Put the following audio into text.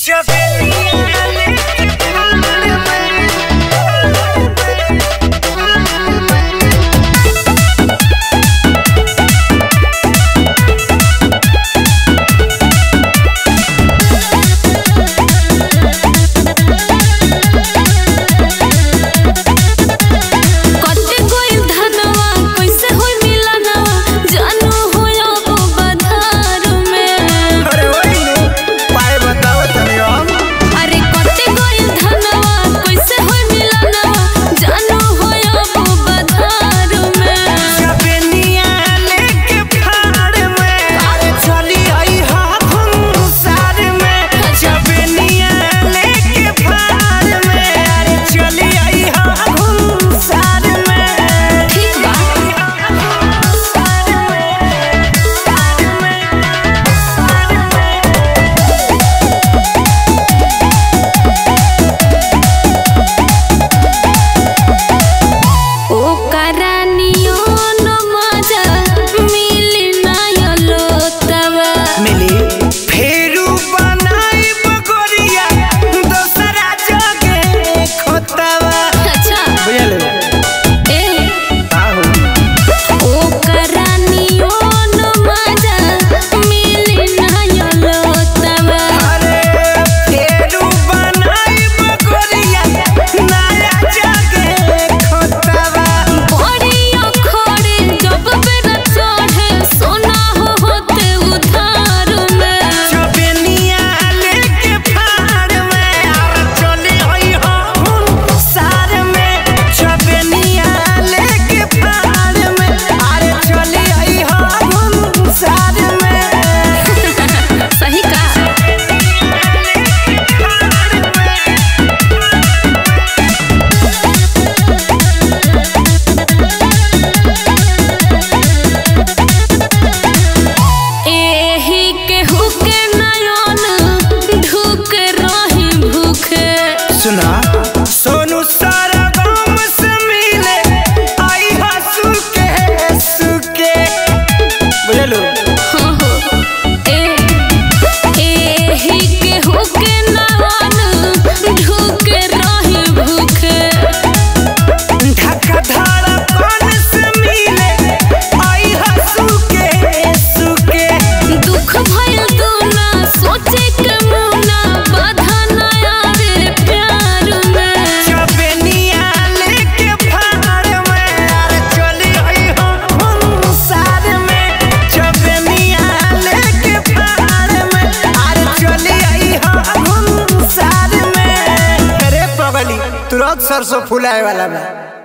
सोनू सारा गांव से मिले आई हंसू के सुके बुझलो ही के होके नान ढूके रही भूखे ढका धारा कौन से मिले आई हंसू के सुके दुख भय तू ना सोचे के मुना बाधा ना आवे प्यार में चबनिया लेके फाड़ में यार चली आई हम सार में चबनिया लेके फाड़ में यार चली आई हम सार में अरे पगली तुरंत सरसों फुलाए वाला में।